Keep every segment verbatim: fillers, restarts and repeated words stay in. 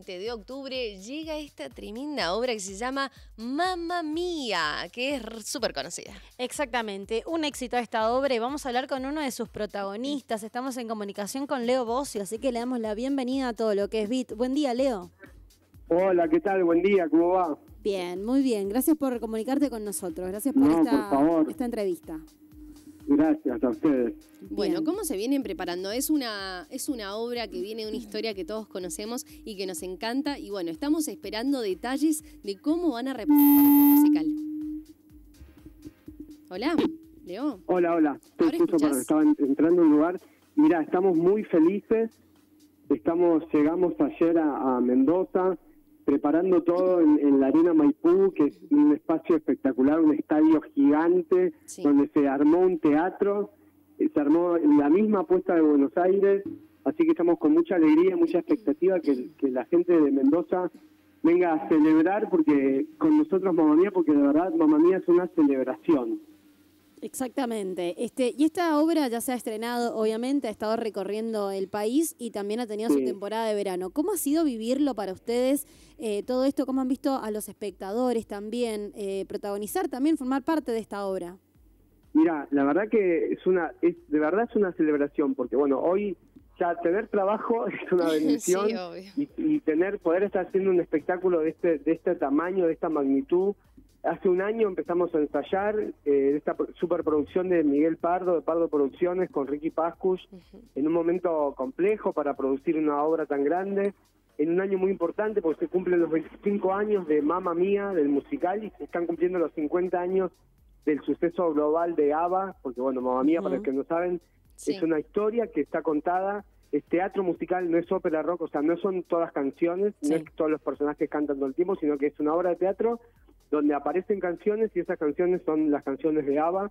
veinte de octubre llega esta tremenda obra que se llama Mamma Mía, que es súper conocida. Exactamente, un éxito esta obra y vamos a hablar con uno de sus protagonistas. Estamos en comunicación con Leo Bosio, así que le damos la bienvenida a todo lo que es B I T. Buen día, Leo. Hola, ¿qué tal? Buen día, ¿cómo va? Bien, muy bien. Gracias por comunicarte con nosotros. Gracias por, no, esta, por favor. esta entrevista. Gracias a ustedes. Bueno, Bien. ¿cómo se vienen preparando? Es una, es una obra que viene de una historia que todos conocemos y que nos encanta. Y bueno, estamos esperando detalles de cómo van a representar este musical. Hola, Leo. Hola, hola. Estoy ¿Ahora justo escuchás? para, estaba entrando a un lugar. Mirá, estamos muy felices. Estamos, llegamos ayer a, a Mendoza, preparando todo en, en la Arena Maipú, que es un espacio espectacular, un estadio gigante, Sí. donde se armó un teatro, eh, se armó la misma apuesta de Buenos Aires, así que estamos con mucha alegría, mucha expectativa que, que la gente de Mendoza venga a celebrar porque con nosotros Mamma Mía, porque de verdad Mamma Mía es una celebración. Exactamente. Este, y esta obra ya se ha estrenado, obviamente, ha estado recorriendo el país y también ha tenido Sí. su temporada de verano. ¿Cómo ha sido vivirlo para ustedes eh, todo esto? ¿Cómo han visto a los espectadores también eh, protagonizar, también formar parte de esta obra? Mira, la verdad que es una, es de verdad es una celebración, porque bueno, hoy ya tener trabajo es una bendición Sí, obvio. y, y tener poder estar haciendo un espectáculo de este de este tamaño, de esta magnitud. Hace un año empezamos a ensayar eh, esta pro- superproducción de Miguel Pardo, de Pardo Producciones, con Ricky Pascuch, uh-huh. en un momento complejo para producir una obra tan grande, en un año muy importante porque se cumplen los veinticinco años de Mamma Mía, del musical, y se están cumpliendo los cincuenta años del suceso global de ABBA, porque bueno, Mamma Mía, uh-huh. para los que no saben, sí. es una historia que está contada, es teatro musical, no es ópera rock, o sea, no son todas canciones, sí. no es que todos los personajes cantan todo el tiempo, sino que es una obra de teatro donde aparecen canciones y esas canciones son las canciones de ABBA.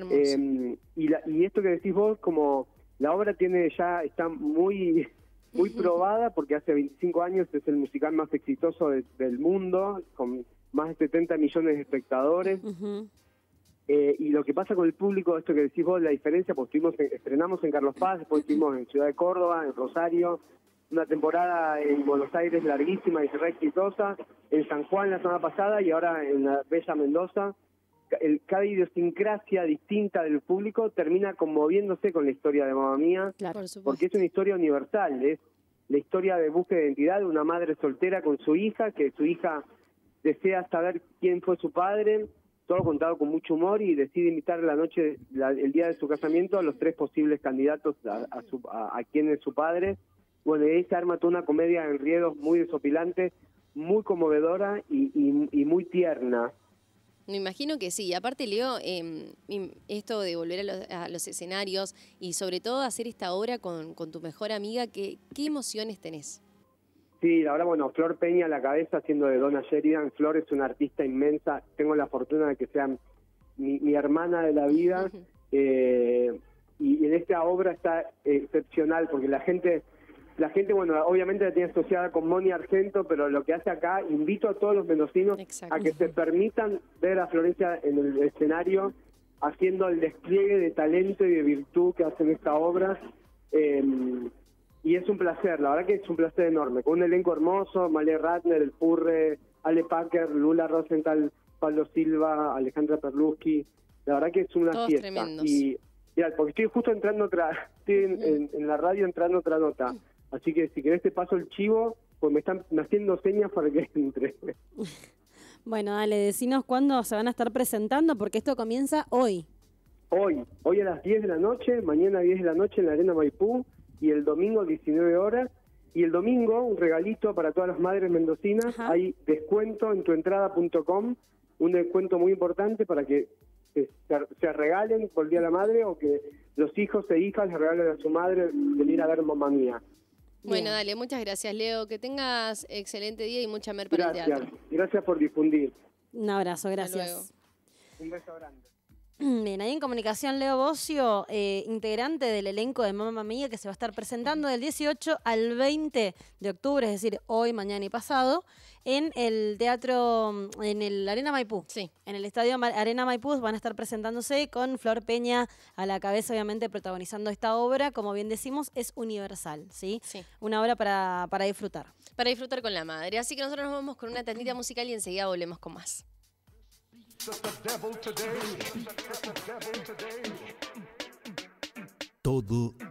Eh, y, la, y esto que decís vos, como la obra tiene ya está muy muy uh-huh. probada, porque hace veinticinco años es el musical más exitoso de, del mundo, con más de setenta millones de espectadores. Uh-huh. Eh, y lo que pasa con el público, esto que decís vos, la diferencia, pues estuvimos en, estrenamos en Carlos Paz, después estuvimos en Ciudad de Córdoba, en Rosario, una temporada en Buenos Aires larguísima y re exitosa, en San Juan la semana pasada y ahora en la bella Mendoza. El, cada idiosincrasia distinta del público termina conmoviéndose con la historia de Mamma Mía, claro, porque es una historia universal, es la historia de búsqueda de identidad de una madre soltera con su hija, que su hija desea saber quién fue su padre, todo contado con mucho humor, y decide invitar la noche, la, el día de su casamiento, a los tres posibles candidatos a, a, su, a, a quién es su padre. Bueno, y ahí se arma toda una comedia en enredos muy desopilante, muy conmovedora y, y, y muy tierna. Me imagino que sí. Aparte, Leo, eh, esto de volver a los, a los escenarios y sobre todo hacer esta obra con, con tu mejor amiga, ¿qué, ¿qué emociones tenés? Sí, ahora bueno, Flor Peña a la cabeza haciendo de Donna Sheridan. Flor es una artista inmensa, tengo la fortuna de que sea mi, mi hermana de la vida, eh, y en esta obra está excepcional porque la gente... La gente, bueno, obviamente la tiene asociada con Moni Argento, pero lo que hace acá, invito a todos los mendocinos Exacto. a que se permitan ver a Florencia en el escenario haciendo el despliegue de talento y de virtud que hace en esta obra. Eh, y es un placer, la verdad que es un placer enorme, con un elenco hermoso, Malé Ratner, El Purre, Ale Packer, Lula Rosenthal, Pablo Silva, Alejandra Perluski. La verdad que es una Todos fiesta. Tremendos. Y ya, porque estoy justo entrando otra, estoy en, en, en la radio entrando otra nota. Así que si querés te paso el chivo, pues me están haciendo señas para que entre. Bueno, dale, decinos cuándo se van a estar presentando, porque esto comienza hoy. Hoy, hoy a las diez de la noche, mañana a diez de la noche en la Arena Maipú, y el domingo a diecinueve horas. Y el domingo, un regalito para todas las madres mendocinas, Ajá. hay descuento en tuentrada punto com, un descuento muy importante para que se, se regalen por el Día de la Madre, o que los hijos e hijas les regalen a su madre venir a ver Mamma Mía. Bueno, Bien. dale, muchas gracias, Leo. Que tengas excelente día y mucha mer para gracias, el teatro. Gracias por difundir. Un abrazo, gracias. Un beso grande. Bien, ahí en comunicación Leo Bocio, eh, integrante del elenco de Mamma Mía, que se va a estar presentando del dieciocho al veinte de octubre, es decir, hoy, mañana y pasado, en el teatro, en el Arena Maipú. Sí. En el estadio Arena Maipú van a estar presentándose con Flor Peña a la cabeza, obviamente, protagonizando esta obra. Como bien decimos, es universal, ¿sí? Sí. Una obra para, para disfrutar. Para disfrutar con la madre. Así que nosotros nos vamos con una tandita musical y enseguida volvemos con más. Todo